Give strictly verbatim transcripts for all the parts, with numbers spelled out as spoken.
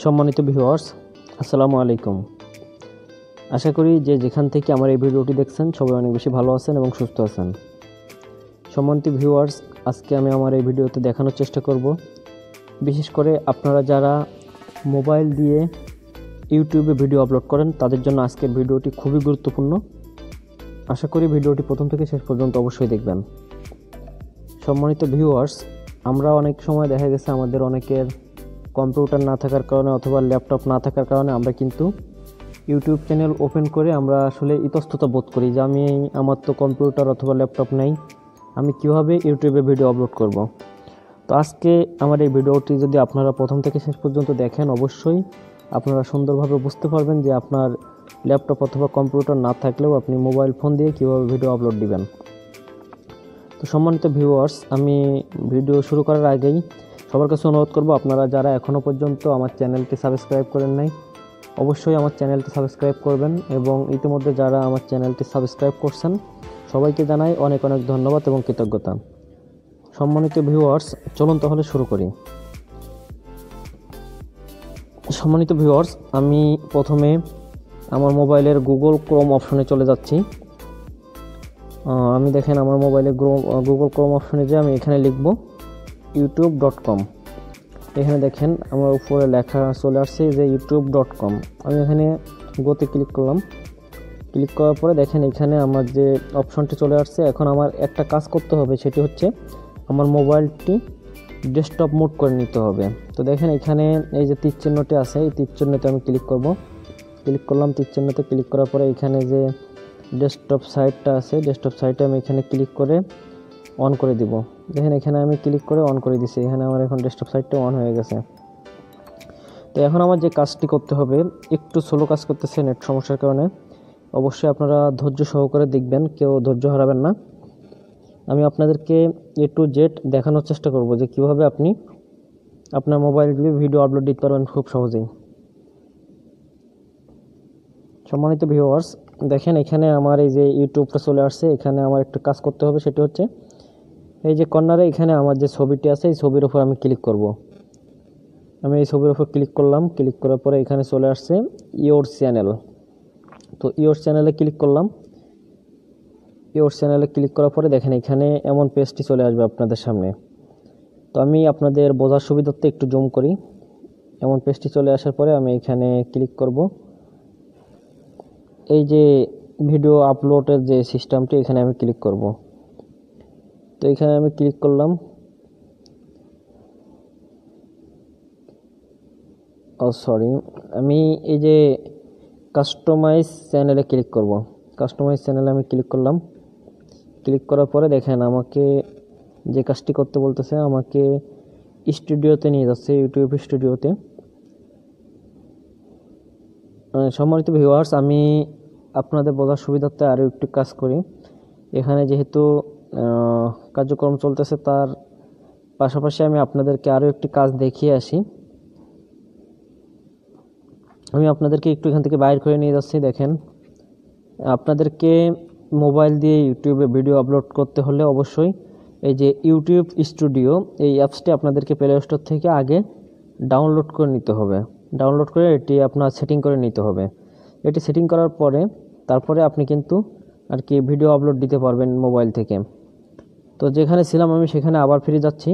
সম্মানিত ভিউয়ার্স, আসসালামু আলাইকুম। আশা করি যে যেখান থেকে আমার এই ভিডিওটি দেখছেন সবাই অনেক বেশি ভালো আছেন এবং সুস্থ আছেন। সম্মানিত ভিউয়ার্স, আজকে আমি আমার এই ভিডিওতে দেখানোর চেষ্টা করব, বিশেষ করে আপনারা যারা মোবাইল দিয়ে ইউটিউবে ভিডিও আপলোড করেন তাদের জন্য আজকের ভিডিওটি খুবই গুরুত্বপূর্ণ। আশা করি ভিডিওটি প্রথম থেকে শেষ পর্যন্ত অবশ্যই দেখবেন। সম্মানিত ভিউয়ার্স, আমরা অনেক সময় দেখা গেছে আমাদের অনেকের কম্পিউটার না থাকার কারণে অথবা ল্যাপটপ না থাকার কারণে আমরা কিন্তু ইউটিউব চ্যানেল ওপেন করে আমরা আসলে ইতস্ততা বোধ করি যে আমি আমার তো কম্পিউটার অথবা ল্যাপটপ নেই, আমি কিভাবে ইউটিউবে ভিডিও আপলোড করব। তো আজকে আমার এই ভিডিওটি যদি আপনারা প্রথম থেকে শেষ পর্যন্ত দেখেন অবশ্যই আপনারা সুন্দরভাবে বুঝতে পারবেন যে আপনার ল্যাপটপ অথবা কম্পিউটার না থাকলেও আপনি মোবাইল ফোন দিয়ে কীভাবে ভিডিও আপলোড দিবেন। তো সম্মানিত ভিউয়ার্স, আমি ভিডিও শুরু করার আগেই সবার কাছে অনুরোধ করব, আপনারা যারা এখনও পর্যন্ত আমার চ্যানেলটি সাবস্ক্রাইব করেন নাই অবশ্যই আমার চ্যানেলটি সাবস্ক্রাইব করবেন, এবং ইতিমধ্যে যারা আমার চ্যানেলটি সাবস্ক্রাইব করছেন সবাইকে জানাই অনেক অনেক ধন্যবাদ এবং কৃতজ্ঞতা। সম্মানিত ভিউয়ার্স, চলুন তাহলে শুরু করি। সম্মানিত ভিউয়ার্স, আমি প্রথমে আমার মোবাইলের গুগল ক্রোম অপশনে চলে যাচ্ছি। আমি দেখেন আমার মোবাইলে গুগল ক্রোম অপশনে যে আমি এখানে লিখব ইউটিউব ডট কম। এখানে দেখেন আমার উপরে লেখা চলে আসছে যে ইউটিউব ডট কম। আমি এখানে গোতে ক্লিক করলাম। ক্লিক করার পরে দেখেন এখানে আমার যে অপশনটি চলে আসছে। এখন আমার একটা কাজ করতে হবে, সেটি হচ্ছে আমার মোবাইলটি ডেস্কটপ মোড করে নিতে হবে। তো দেখেন এখানে এই যে তীর চিহ্নটি আছে, এই তীর চিহ্নতে আমি ক্লিক করব। ক্লিক করলাম, তীর চিহ্নতে ক্লিক করার পরে এখানে যে ডেস্কটপ সাইটটা আছে, ডেস্কটপ সাইটে আমি এখানে ক্লিক করে অন করে দিব। দেখেন এখানে আমি ক্লিক করে অন করে দিছি, এখানে আমার এখন ডেস্কটপ সাইটটা অন হয়ে গেছে। তো এখন আমার যে কাজটি করতে হবে, একটু স্লো কাজ করতেছে নেট সমস্যার কারণে, অবশ্যই আপনারা ধৈর্য সহকারে দেখবেন, কেউ ধৈর্য হারাবেন না। আমি আপনাদেরকে এ টু জেড দেখানোর চেষ্টা করব যে কীভাবে আপনি আপনার মোবাইল দিয়ে ভিডিও আপলোড দিতে পারবেন খুব সহজেই। সম্মানিত ভিউয়ার্স, দেখেন এখানে আমার এই যে ইউটিউবটা চলে আসছে। এখানে আমার একটু কাজ করতে হবে, সেটি হচ্ছে এই যে কর্নারে এখানে আমার যে ছবিটি আছে এই ছবির উপর আমি ক্লিক করব। আমি এই ছবির উপর ক্লিক করলাম। ক্লিক করার পরে এখানে চলে আসছে ইওর চ্যানেল। তো ইওর চ্যানেলে ক্লিক করলাম। ইওর চ্যানেলে ক্লিক করার পরে দেখেন এখানে এমন পেজটি চলে আসবে আপনাদের সামনে। তো আমি আপনাদের বোঝার সুবিধার্থে একটু জুম করি। এমন পেজটি চলে আসার পরে আমি এখানে ক্লিক করব। এই যে ভিডিও আপলোডের যে সিস্টেমটি, এখানে আমি ক্লিক করব। তো এখানে আমি ক্লিক করলাম। ও সরি আমি এই যে কাস্টমাইজ চ্যানেলে ক্লিক করব। কাস্টমাইজ চ্যানেলে আমি ক্লিক করলাম। ক্লিক করার পরে দেখেন আমাকে যে কাজটি করতে বলতেছে, আমাকে স্টুডিওতে নিয়ে যাচ্ছে, ইউটিউব স্টুডিওতে। সম্মানিত ভিউয়ার্স, আমি আপনাদের বোঝার সুবিধার্থে আরও একটু কাজ করি। এখানে যেহেতু কার্যক্রম চলতেছে তার পাশাপাশি আমি আপনাদেরকে আরও একটি কাজ দেখিয়ে আসি। আমি আপনাদেরকে একটু এখান থেকে বাইর করে নিয়ে যাচ্ছি। দেখেন আপনাদেরকে মোবাইল দিয়ে ইউটিউবে ভিডিও আপলোড করতে হলে অবশ্যই এই যে ইউটিউব স্টুডিও এই অ্যাপসটি আপনাদেরকে প্লে স্টোর থেকে আগে ডাউনলোড করে নিতে হবে। ডাউনলোড করে এটি আপনার সেটিং করে নিতে হবে। এটি সেটিং করার পরে তারপরে আপনি কিন্তু আর কি ভিডিও আপলোড দিতে পারবেন মোবাইল থেকে। তো যেখানে ছিলাম আমি সেখানে আবার ফিরে যাচ্ছি।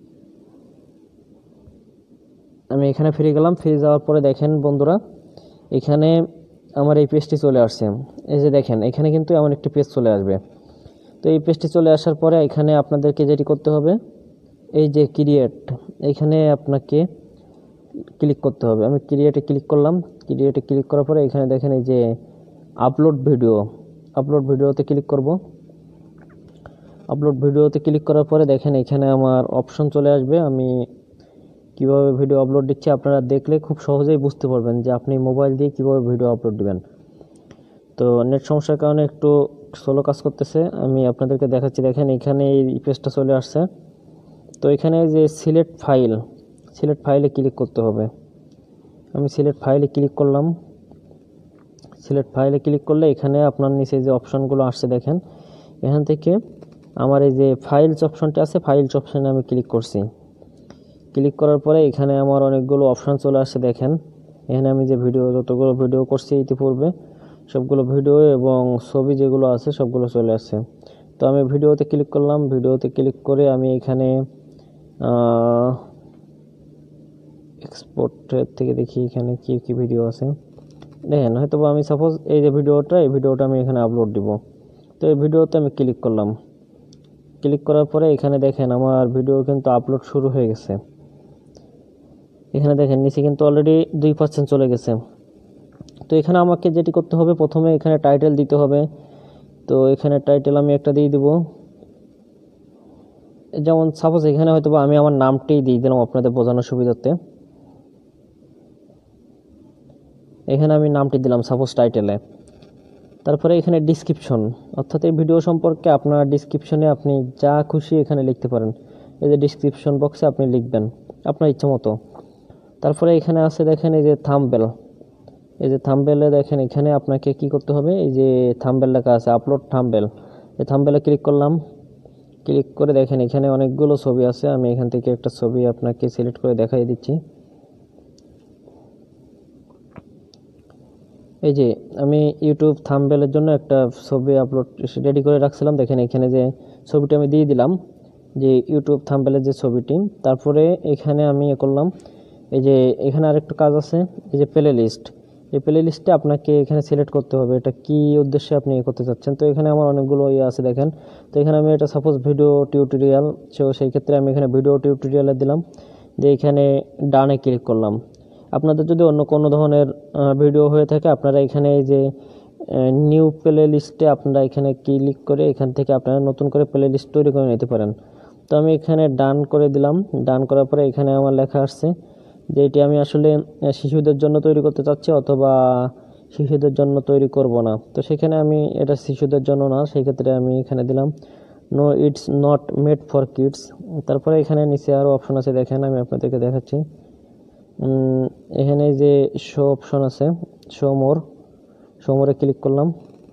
আমি এখানে ফিরে গেলাম। ফিরে যাওয়ার পরে দেখেন বন্ধুরা, এখানে আমার এই পেজটি চলে আসছে। এই যে দেখেন এখানে কিন্তু এমন একটি পেজ চলে আসবে। তো এই পেজটি চলে আসার পরে এখানে আপনাদেরকে যেটি করতে হবে, এই যে ক্রিয়েট, এখানে আপনাকে ক্লিক করতে হবে। আমি ক্রিয়েটে ক্লিক করলাম। ক্রিয়েটে ক্লিক করার পরে এখানে দেখেন এই যে আপলোড ভিডিও, আপলোড ভিডিওতে ক্লিক করব। আপলোড ভিডিওতে ক্লিক করার পরে দেখেন এখানে আমার অপশন চলে আসবে। আমি কিভাবে ভিডিও আপলোড দিচ্ছি আপনারা দেখলে খুব সহজেই বুঝতে পারবেন যে আপনি মোবাইল দিয়ে কিভাবে ভিডিও আপলোড দিবেন। তো নেট সমস্যার কারণে একটু স্লো কাজ করতেছে, আমি আপনাদেরকে দেখাচ্ছি। দেখেন এখানে এই পেজটা চলে আসছে। তো এখানে যে সিলেক্ট ফাইল, সিলেক্ট ফাইলে ক্লিক করতে হবে। আমি সিলেক্ট ফাইলে ক্লিক করলাম। সিলেক্ট ফাইলে ক্লিক করলে এখানে আপনার নিচে যে অপশনগুলো আসছে দেখেন, এখান থেকে আমার এই যে ফাইলস অপশনটা আছে, ফাইলস অপশনে আমি ক্লিক করছি। ক্লিক করার পরে এখানে আমার অনেকগুলো অপশান চলে আসছে। দেখেন এখানে আমি যে ভিডিও যতগুলো ভিডিও করছি ইতিপূর্বে সবগুলো ভিডিও এবং ছবি যেগুলো আছে সবগুলো চলে আসছে। তো আমি ভিডিওতে ক্লিক করলাম। ভিডিওতে ক্লিক করে আমি এখানে এক্সপোর্টের থেকে দেখি এখানে কি কি ভিডিও আছে। দেখেন হয়তো আমি সাপোজ এই যে ভিডিওটা এই ভিডিওটা আমি এখানে আপলোড দিব। তো এই ভিডিওতে আমি ক্লিক করলাম। ক্লিক করার পরে এখানে দেখেন আমার ভিডিও কিন্তু আপলোড শুরু হয়ে গেছে। এখানে দেখেন নিচে কিন্তু অলরেডি দুই পার্সেন্ট চলে গেছে। তো এখানে আমাকে যেটি করতে হবে, প্রথমে এখানে টাইটেল দিতে হবে। তো এখানে টাইটেল আমি একটা দিয়ে দিব, যেমন সাপোজ এখানে হয়তো আমি আমার নামটাই দিয়ে দিলাম আপনাদের বোঝানোর সুবিধার্থে। এখানে আমি নামটি দিলাম সাপোজ টাইটেলে। তারপরে এখানে ডিসক্রিপশন, অর্থাৎ এই ভিডিও সম্পর্কে আপনার ডিসক্রিপশনে আপনি যা খুশি এখানে লিখতে পারেন। এই যে ডিসক্রিপশন বক্সে আপনি লিখবেন আপনার ইচ্ছা মতো। তারপরে এখানে আছে দেখেন এই যে থাম্বনেল, এই যে থাম্বনেলে দেখেন এখানে আপনাকে কি করতে হবে, এই যে থাম্বনেল লেখা আছে আপলোড থাম্বনেল, এই থাম্বনেলে ক্লিক করলাম। ক্লিক করে দেখেন এখানে অনেকগুলো ছবি আছে। আমি এখান থেকে একটা ছবি আপনাকে সিলেক্ট করে দেখাই দিচ্ছি। এই যে আমি ইউটিউব থাম্বনেলের জন্য একটা ছবি আপলোড রেডি করে রাখছিলাম। দেখেন এখানে যে ছবিটা আমি দিয়ে দিলাম, যে ইউটিউব থাম্বনেলের যে ছবিটি। তারপরে এখানে আমি এ করলাম, এই যে এখানে আরেকটা কাজ আছে, এই যে প্লে লিস্ট, এই প্লে লিস্টে আপনাকে এখানে সিলেক্ট করতে হবে এটা কি উদ্দেশ্যে আপনি এ করতে চাচ্ছেন। তো এখানে আমার অনেকগুলো ইয়ে আছে দেখেন। তো এখানে আমি এটা সাপোজ ভিডিও টিউটোরিয়াল, সো সেই ক্ষেত্রে আমি এখানে ভিডিও টিউটোরিয়ালে দিলাম, দিয়ে এখানে ডানে ক্লিক করলাম। আপনাদের যদি অন্য কোনো ধরনের ভিডিও হয়ে থাকে আপনারা এখানে এই যে নিউ প্লে লিস্টে আপনারা এখানে ক্লিক করে এখান থেকে আপনারা নতুন করে প্লে লিস্ট তৈরি করে নিতে পারেন। তো আমি এখানে ডান করে দিলাম। ডান করার পরে এখানে আমার লেখা আসছে যে এটি আমি আসলে শিশুদের জন্য তৈরি করতে চাচ্ছি অথবা শিশুদের জন্য তৈরি করব না। তো সেখানে আমি এটা শিশুদের জন্য না, সেই ক্ষেত্রে আমি এখানে দিলাম no it's not made for kids. তারপরে এখানে নিচে আরও অপশন আছে দেখেন, আমি আপনাদেরকে দেখাচ্ছি। এখানে যে শো অপশন আছে, শো মোর, শো মোরে ক্লিক করলাম।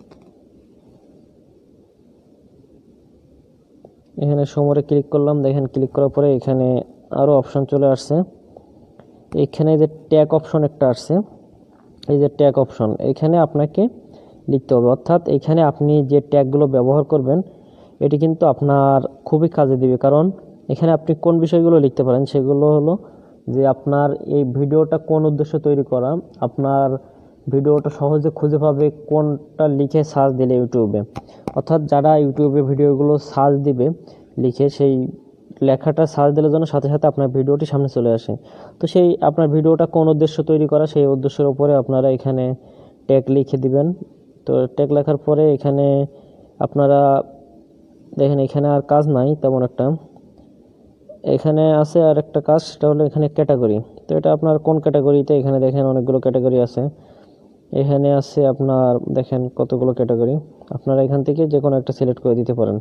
এখানে শো মোরে ক্লিক করলাম। দেখেন ক্লিক করার পরে এখানে আরও অপশন চলে আসছে। এখানে যে ট্যাগ অপশন একটা আসছে, এই যে ট্যাগ অপশন, এখানে আপনাকে লিখতে হবে। অর্থাৎ এখানে আপনি যে ট্যাগগুলো ব্যবহার করবেন এটি কিন্তু আপনার খুবই কাজে দিবে। কারণ এখানে আপনি কোন বিষয়গুলো লিখতে পারেন সেগুলো হলো যে আপনার এই ভিডিওটা কোন উদ্দেশ্যে তৈরি করা, আপনার ভিডিওটা সহজে খুঁজে পাবে কোনটা লিখে সার্চ দিলে ইউটিউবে। অর্থাৎ যারা ইউটিউবে ভিডিওগুলো সার্চ দিবে লিখে, সেই লেখাটা সার্চ দিলে যেন সাথে সাথে আপনার ভিডিওটি সামনে চলে আসে। তো সেই আপনার ভিডিওটা কোন উদ্দেশ্য তৈরি করা সেই উদ্দেশ্যের উপরে আপনারা এখানে ট্যাগ লিখে দিবেন। তো ট্যাগ লেখার পরে এখানে আপনারা দেখেন এখানে আর কাজ নাই তেমন একটা, এখানে আছে আর একটা কাজ, সেটা হলো এখানে ক্যাটাগরি। তো এটা আপনার কোন ক্যাটাগরিতে, এখানে দেখেন অনেকগুলো ক্যাটাগরি আছে। এখানে আছে আপনার দেখেন কতগুলো ক্যাটাগরি, আপনারা এখান থেকে যে কোনো একটা সিলেক্ট করে দিতে পারেন।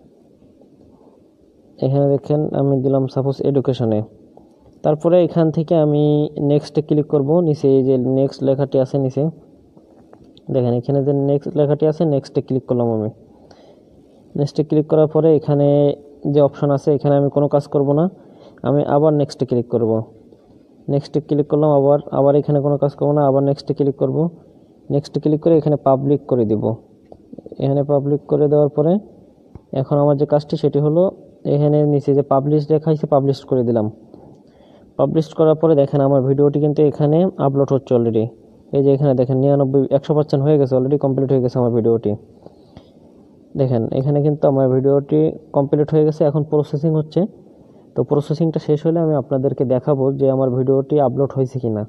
এখানে দেখেন আমি দিলাম সাপোজ এডুকেশনে। তারপরে এখান থেকে আমি নেক্সটে ক্লিক করব। নিচে এই যে নেক্সট লেখাটি আছে নিচে দেখেন, এখানে যে নেক্সট লেখাটি আছে নেক্সটে ক্লিক করলাম। আমি নেক্সটে ক্লিক করার পরে এখানে যে অপশন আছে এখানে আমি কোনো কাজ করব না, আমি আবার নেক্সটে ক্লিক করব। নেক্সটে ক্লিক করলাম, আবার আবার এখানে কোনো কাজ করব না, আবার নেক্সটে ক্লিক করব। নেক্সটে ক্লিক করে এখানে পাবলিক করে দিব। এখানে পাবলিক করে দেওয়ার পরে এখন আমার যে কাজটি সেটি হলো এখানে নিচে যে পাবলিশ দেখাইছে পাবলিশ করে দিলাম। পাবলিশ করার পরে দেখেন আমার ভিডিওটি কিন্তু এখানে আপলোড হচ্ছে অলরেডি। এই যে এখানে দেখেন নিরানব্বই একশো পার্সেন্ট হয়ে গেছে, অলরেডি কমপ্লিট হয়ে গেছে আমার ভিডিওটি। দেখেন এখানে কিন্তু আমার ভিডিওটি কমপ্লিট হয়ে গেছে, এখন প্রসেসিং হচ্ছে। তো প্রসেসিংটা শেষ হলে আমি আপনাদেরকে দেখাবো যে আমার ভিডিওটি আপলোড হয়েছে কিনা।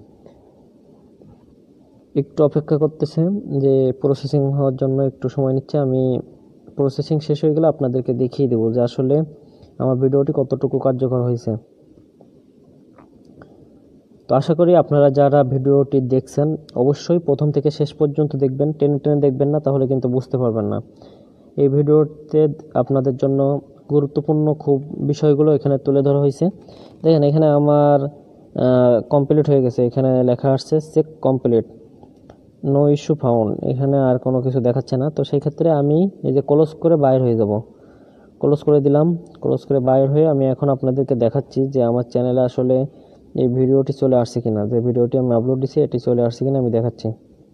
একটু অপেক্ষা করতেছে, যে প্রসেসিং হওয়ার জন্য একটু সময় নিচ্ছে। আমি প্রসেসিং শেষ হয়ে গেলে আপনাদেরকে দেখিয়ে দেবো যে আসলে আমার ভিডিওটি কতটুকু কার্যকর হয়েছে। তো আশা করি আপনারা যারা ভিডিওটি দেখছেন অবশ্যই প্রথম থেকে শেষ পর্যন্ত দেখবেন, টেনে টেনে দেখবেন না, তাহলে কিন্তু বুঝতে পারবেন না। এই ভিডিওতে আপনাদের জন্য গুরুত্বপূর্ণ খুব বিষয়গুলো এখানে তুলে ধরা হয়েছে। দেখেন এখানে আমার কমপ্লিট হয়ে গেছে, এখানে লেখা আসছে check complete, no issue found, এখানে আর কোনো কিছু দেখাচ্ছে না। তো সেই ক্ষেত্রে আমি এই যে ক্লোজ করে বাইর হয়ে যাব। ক্লোজ করে দিলাম। ক্লোজ করে বাইর হয়ে আমি এখন আপনাদেরকে দেখাচ্ছি যে আমার চ্যানেলে আসলে এই ভিডিওটি চলে আসছে কিনা, যে ভিডিওটি আমি আপলোড দিছি এটি চলে আসছে কিনা আমি দেখাচ্ছি।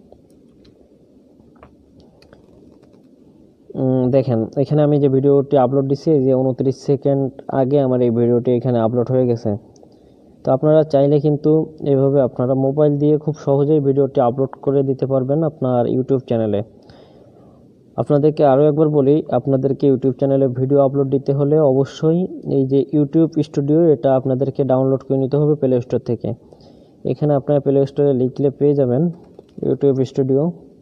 দেখেন এখানে আমি যে ভিডিওটি আপলোড দিছি যে উনত্রিশ সেকেন্ড আগে আমার এই ভিডিওটি এখানে আপলোড হয়ে গেছে। তো আপনারা চাইলে কিন্তু এইভাবে আপনারা মোবাইল দিয়ে খুব সহজেই ভিডিওটি আপলোড করে দিতে পারবেন আপনার ইউটিউব চ্যানেলে। আপনাদেরকে আরও একবার বলি, আপনাদেরকে ইউটিউব চ্যানেলে ভিডিও আপলোড দিতে হলে অবশ্যই এই যে ইউটিউব স্টুডিও এটা আপনাদেরকে ডাউনলোড করে নিতে হবে প্লে স্টোর থেকে। এখানে আপনারা প্লে স্টোরে লিখলে পেয়ে যাবেন ইউটিউব স্টুডিও।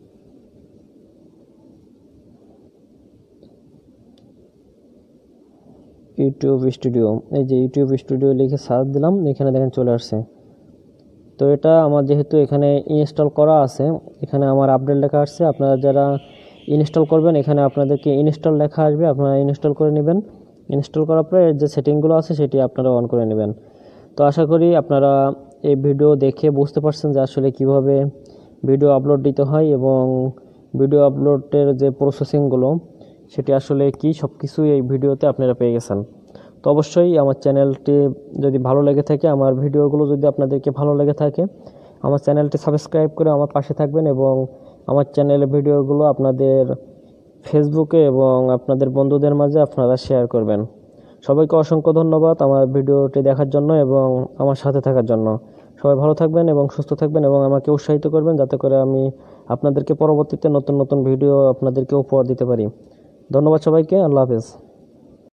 ইউটিউব স্টুডিও এই যে ইউটিউব স্টুডিও লিখে সার্চ দিলাম, এখানে দেখেন চলে আসছে। তো এটা আমার যেহেতু এখানে ইনস্টল করা আছে, এখানে আমার আপডেট লেখা আসছে। আপনারা যারা ইনস্টল করবেন এখানে আপনাদেরকে ইনস্টল লেখা আসবে, আপনারা ইনস্টল করে নেবেন। ইনস্টল করার পরে যে সেটিংগুলো আছে সেটি আপনারা অন করে নেবেন। তো আশা করি আপনারা এই ভিডিও দেখে বুঝতে পারছেন যে আসলে কিভাবে ভিডিও আপলোড দিতে হয় এবং ভিডিও আপলোডের যে প্রসেসিংগুলো সেটি আসলে কি সব কিছুই এই ভিডিওতে আপনারা পেয়ে গেছেন। তো অবশ্যই আমার চ্যানেলটি যদি ভালো লেগে থাকে, আমার ভিডিওগুলো যদি আপনাদেরকে ভালো লেগে থাকে, আমার চ্যানেলটি সাবস্ক্রাইব করে আমার পাশে থাকবেন এবং আমার চ্যানেলের ভিডিওগুলো আপনাদের ফেসবুকে এবং আপনাদের বন্ধুদের মাঝে আপনারা শেয়ার করবেন। সবাইকে অসংখ্য ধন্যবাদ আমার ভিডিওটি দেখার জন্য এবং আমার সাথে থাকার জন্য। সবাই ভালো থাকবেন এবং সুস্থ থাকবেন এবং আমাকে উৎসাহিত করবেন যাতে করে আমি আপনাদেরকে পরবর্তীতে নতুন নতুন ভিডিও আপনাদেরকে উপহার দিতে পারি। ধন্যবাদ সবাইকে। আল্লাহ হাফেজ।